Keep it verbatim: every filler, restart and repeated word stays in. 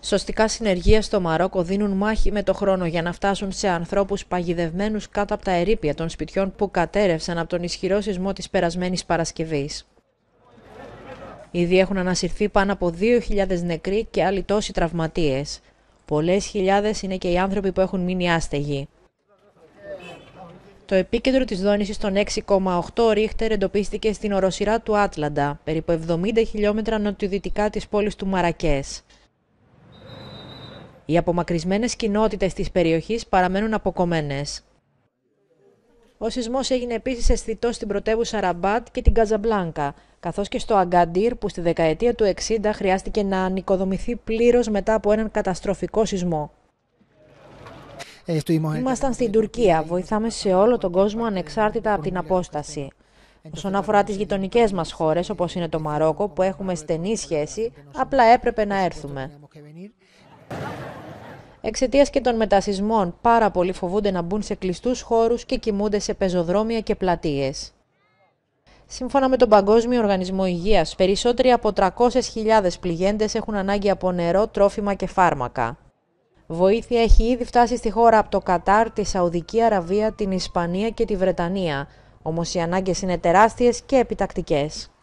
Σωστικά συνεργεία στο Μαρόκο δίνουν μάχη με το χρόνο για να φτάσουν σε ανθρώπους παγιδευμένους κάτω από τα ερείπια των σπιτιών που κατέρευσαν από τον ισχυρό σεισμό της περασμένης Παρασκευής. Ήδη έχουν ανασυρθεί πάνω από δύο χιλιάδες νεκροί και άλλοι τόσοι τραυματίες. Πολλές χιλιάδες είναι και οι άνθρωποι που έχουν μείνει άστεγοι. Το επίκεντρο της δόνησης των έξι κόμμα οκτώ ρίχτερ εντοπίστηκε στην οροσειρά του Άτλαντα, περίπου εβδομήντα χιλιόμετρα νοτιοδυτικά της πόλης του Μαρακές. Οι απομακρυσμένες κοινότητες της περιοχής παραμένουν αποκομμένες. Ο σεισμός έγινε επίσης αισθητός στην πρωτεύουσα Ραμπάτ και την Καζαμπλάνκα, καθώς και στο Αγκαντήρ που στη δεκαετία του εξήντα χρειάστηκε να ανοικοδομηθεί πλήρως μετά από έναν καταστροφικό σεισμό. Ήμασταν στην Τουρκία, βοηθάμε σε όλο τον κόσμο ανεξάρτητα από την απόσταση. Όσον αφορά τις γειτονικές μας χώρες, όπως είναι το Μαρόκο, που έχουμε στενή σχέση, απλά έπρεπε να έρθουμε. Εξαιτίας και των μετασεισμών, πάρα πολλοί φοβούνται να μπουν σε κλειστούς χώρους και κοιμούνται σε πεζοδρόμια και πλατείες. Σύμφωνα με τον Παγκόσμιο Οργανισμό Υγείας, περισσότεροι από τριακόσιες χιλιάδες πληγέντες έχουν ανάγκη από νερό, τρόφιμα και φάρμακα. Βοήθεια έχει ήδη φτάσει στη χώρα από το Κατάρ, τη Σαουδική Αραβία, την Ισπανία και τη Βρετανία, όμως οι ανάγκες είναι τεράστιες και επιτακτικές.